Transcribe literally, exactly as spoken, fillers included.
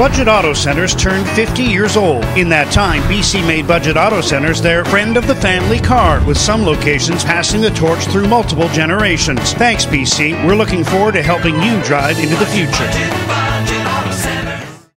Budget Auto Centers turned fifty years old. In that time, B C made Budget Auto Centers their friend of the family car, with some locations passing the torch through multiple generations. Thanks, B C. We're looking forward to helping you drive into the future.